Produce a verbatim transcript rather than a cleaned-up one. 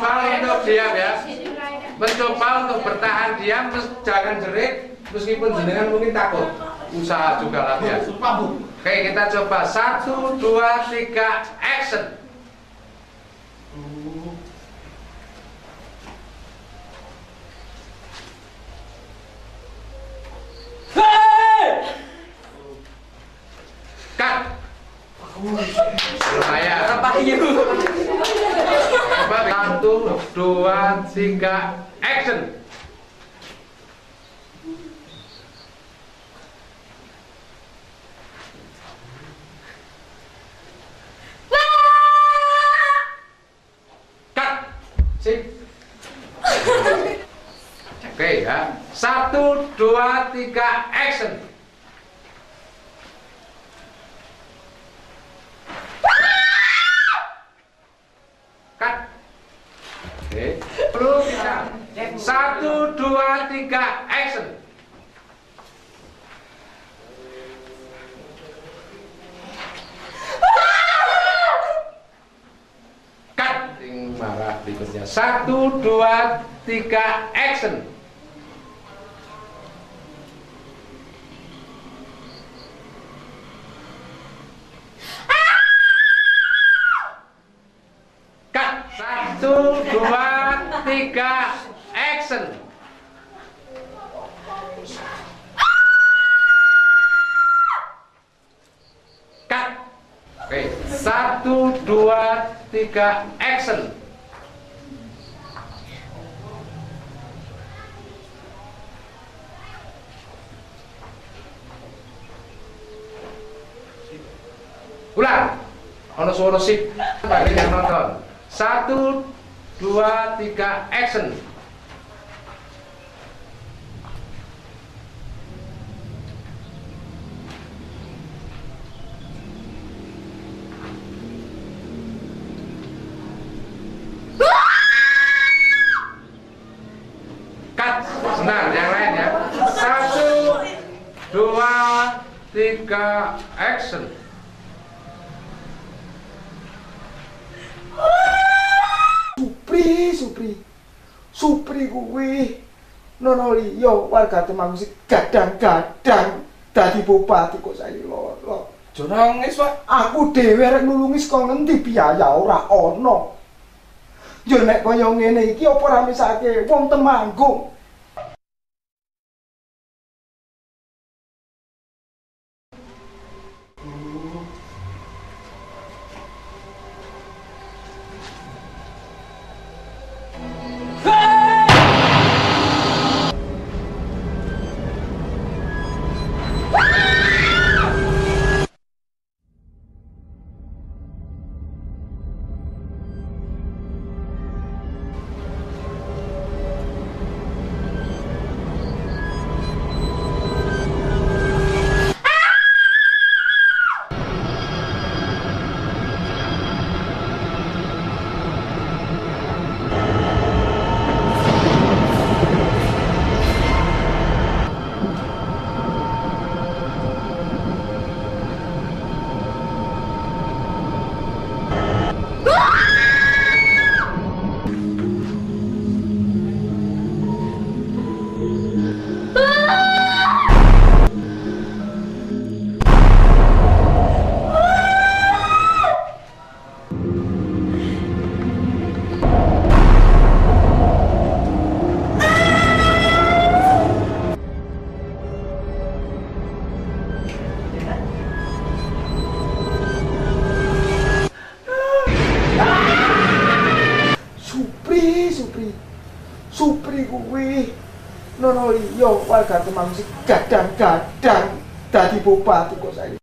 mencoba untuk diam ya. Mencoba untuk bertahan diam, terus jangan jerit, meskipun jenengan mungkin takut. Usaha juga lah ya. Oke, kita coba satu, dua, tiga, action. Cut. Lumayan. Coba satu, dua, tiga, action. Cut. Sip. Oke ya. Satu, dua, tiga, action. Cut. Oke. Belum bisa. Satu, dua, tiga, action. Cut. Ting marah berikutnya. Satu, dua, tiga, action. Satu, dua, tiga, action. Cut. Oke, satu, dua, tiga, action. Ulang. Ono suara sip bagi yang nonton. Satu, dua, tiga, action. Cut. Sebentar, yang lain ya. Satu, dua, tiga, action. Supri, Supri, Supri kuwi nono liya warga Temanggung sing gadang-gadang dadi bupati kok saiki loro. Aja nangis, Pak. Aku dhewe arek nulungi saka ngendi biaya ora ana. Yo nek kaya ngene iki apa ora misake wong Temanggung. Supri kuwi nono liya warga Temanggung sing gadang-gadang dadi bupati kok saiki.